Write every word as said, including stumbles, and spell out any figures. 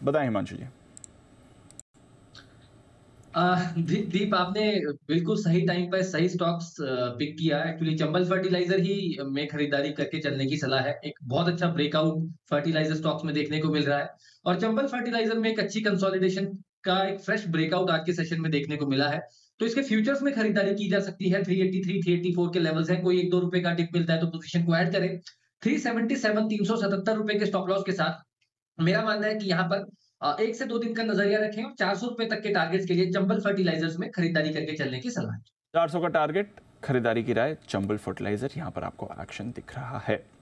बताएं हिमांशु जी। अ, दी- दीप, आपने बिल्कुल सही टाइम पर सही स्टॉक्स पिक किया। एक्चुअली चंबल फर्टिलाइजर ही में खरीदारी करके चलने की सलाह है। एक बहुत अच्छा ब्रेकआउट फर्टिलाइजर स्टॉक्स में देखने को मिल रहा है और चंबल फर्टिलाइजर में एक अच्छी कंसोलिडेशन का एक फ्रेश ब्रेकआउट आज के सेशन में देखने को मिला है। तो इसके फ्यूचर्स में खरीदारी की जा सकती है। Three eighty three three eighty four के लेवल्स हैं। कोई एक दो रुपए का टिप मिलता है तो पोजीशन को ऐड करें। थ्री सेवेंटी सेवन तीन सौ सतहत्तर रुपए के स्टॉप लॉस के साथ मेरा मानना है कि यहाँ पर अ, एक से दो दिन का नजरिया रखें और चार सौ रुपए तक के टारगेट्स के लिए चंबल फर्टिलाइजर्स में खरीदारी करके चलने की सलाह है। चार सौ का टारगेट, खरीदारी की राय, चंबल फर्टिलाइजर, यहां पर आपको एक्शन दिख रहा है।